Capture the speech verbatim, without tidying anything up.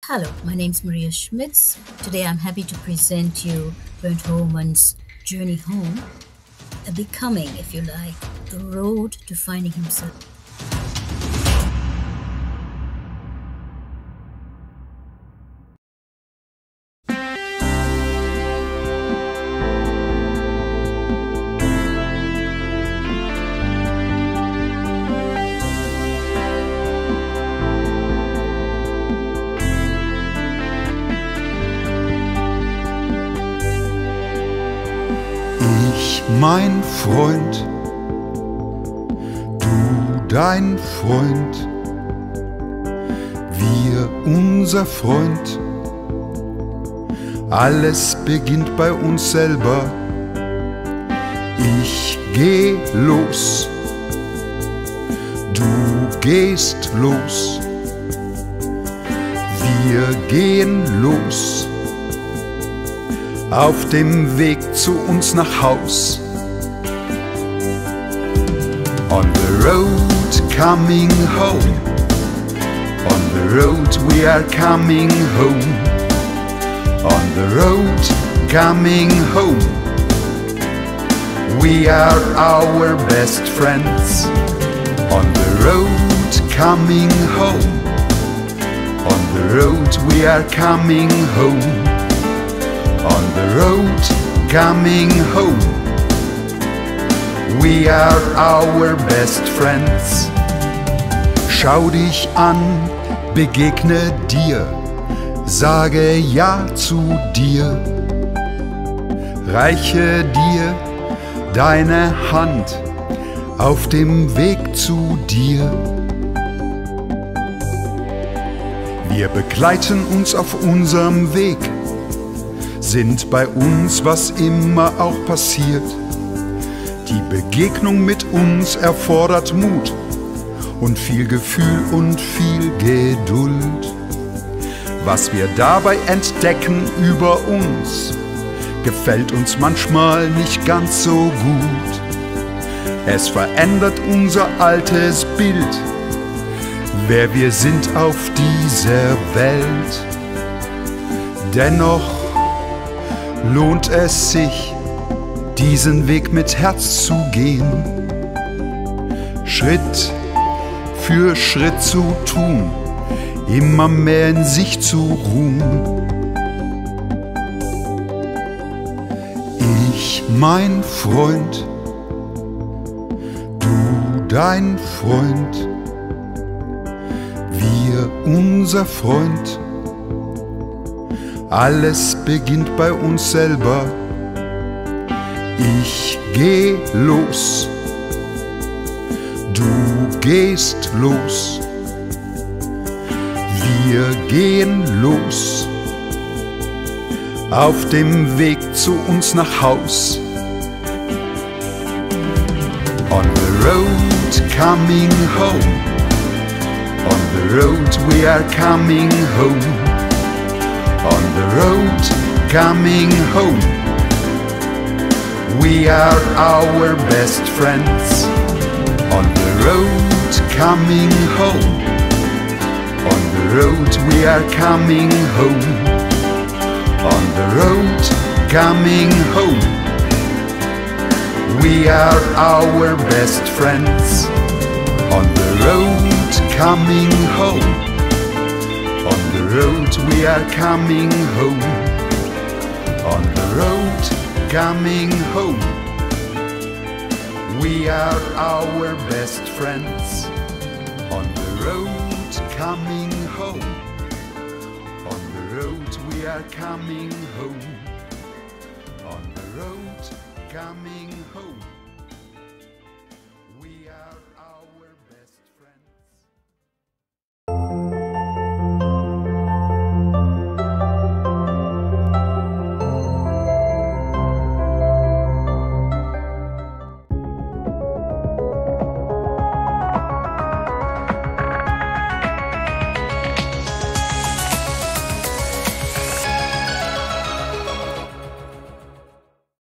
Hello, my name is Maria Schmitz. Today I'm happy to present you Bernd Hohmann's Journey Home, a becoming, if you like, the road to finding himself. Ich, mein Freund, du, dein Freund, wir, unser Freund. Alles beginnt bei uns selber. Ich geh los, du gehst los, wir gehen los. Auf dem Weg zu uns nach Haus. On the road coming home. On the road we are coming home. On the road coming home. We are our best friends. On the road coming home. On the road we are coming home. On the road coming home. We are our best friends. Schau dich an, begegne dir, sage Ja zu dir. Reiche dir deine Hand auf dem Weg zu dir. Wir begleiten uns auf unserem Weg, sind bei uns, was immer auch passiert. Die Begegnung mit uns erfordert Mut und viel Gefühl und viel Geduld. Was wir dabei entdecken über uns, gefällt uns manchmal nicht ganz so gut. Es verändert unser altes Bild, wer wir sind auf dieser Welt. Dennoch lohnt es sich, diesen Weg mit Herz zu gehen, Schritt für Schritt zu tun, immer mehr in sich zu ruhen. Ich, mein Freund, du, dein Freund, wir, unser Freund. Alles beginnt bei uns selber. Ich geh los, du gehst los, wir gehen los. Auf dem Weg zu uns nach Haus. On the road coming home. On the road we are coming home. On the road coming home. We are our best friends. On the road coming home. On the road we are coming home. On the road coming home. We are our best friends. On the road coming home. On the road we are coming home. On the road coming home. We are our best friends. On the road coming home. On the road we are coming home. On the road coming home.